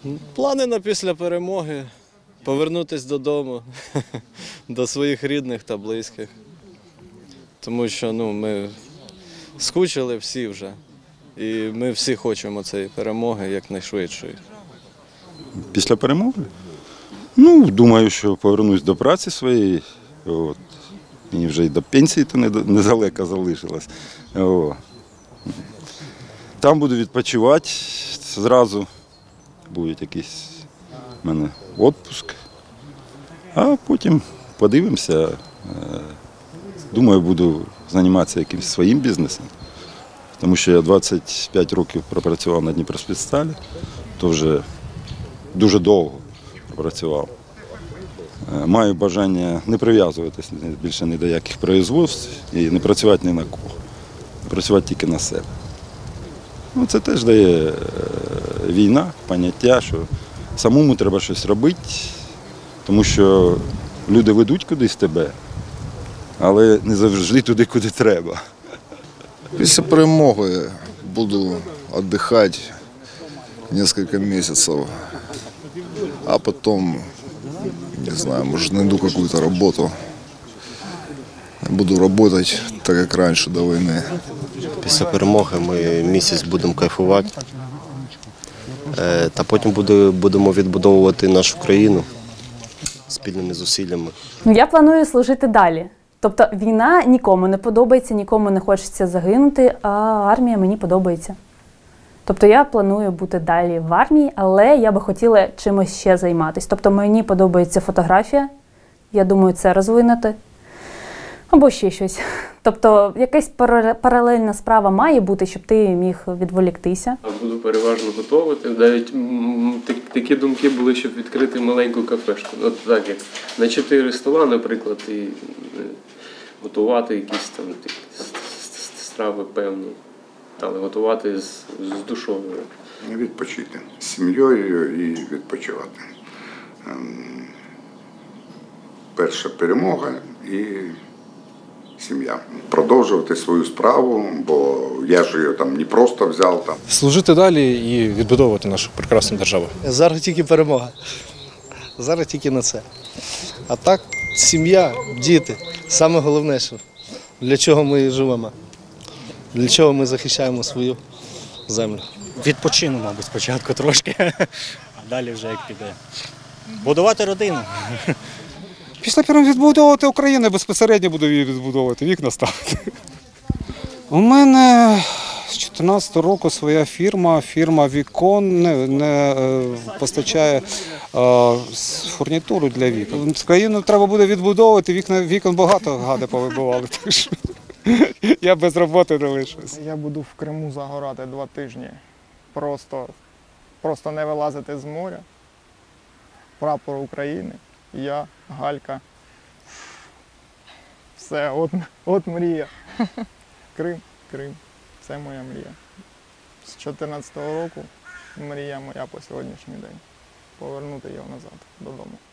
Плани на після перемоги повернутися додому, до своїх рідних та близьких. Тому що ми скучили всі вже. І ми всі хочемо цієї перемоги якнайшвидшої. Після перемоги? Думаю, що повернусь до праці своєї. От. І вже й до пенсії то недалеко залишилось. О. Там буду відпочивати зразу. Буде якийсь в мене відпуск. А потім подивимося. Думаю, буду займатися якимось своїм бізнесом. Тому що я 25 років пропрацював на Дніпроспецсталі, то вже дуже довго пропрацював. Маю бажання не прив'язуватися більше ні до яких производств і не працювати ні на кого. Працювати тільки на себе. Це теж дає війна, поняття, що самому треба щось робити, тому що люди ведуть кудись тебе, але не завжди туди, куди треба. Після перемоги буду відпочивати кілька місяців, а потім, не знаю, може знайду якусь роботу. Буду працювати так, як раніше до війни. Після перемоги ми місяць будемо кайфувати, та потім будемо відбудовувати нашу країну спільними зусиллями. Я планую служити далі. Тобто війна нікому не подобається, нікому не хочеться загинути, а армія мені подобається. Тобто я планую бути далі в армії, але я би хотіла чимось ще займатися. Тобто мені подобається фотографія, я думаю, це розвинути. Або ще щось. Тобто якась паралельна справа має бути, щоб ти міг відволіктися. Буду переважно готувати. Навіть такі думки були, щоб відкрити маленьку кафешку. От так, як на 4 стола, наприклад, і готувати якісь там страви певні, але готувати з душою. Відпочити з сім'єю і відпочивати. Перша перемога і сім'я. Продовжувати свою справу, бо я ж її там не просто взяв. Там. Служити далі і відбудовувати нашу прекрасну державу. Зараз тільки перемога. Зараз тільки на це. А так, сім'я, діти. Саме головне, що для чого ми живемо. Для чого ми захищаємо свою землю. Відпочину, мабуть, спочатку трошки, а далі вже як піде. Будувати родину. Після перемоги відбудовувати Україну, безпосередньо буду її відбудовувати, вікна ставити. У мене з 2014 року своя фірма вікон не постачає фурнітуру для вікон. Країну треба буде відбудовувати, вікон багато гади повибивали, так що я без роботи не лишусь. Я буду в Криму загорати 2 тижні, просто не вилазити з моря, прапор України. Я, Галька. Все, от мрія. Крим. Це моя мрія. З 2014 року мрія моя по сьогоднішній день. Повернути його назад додому.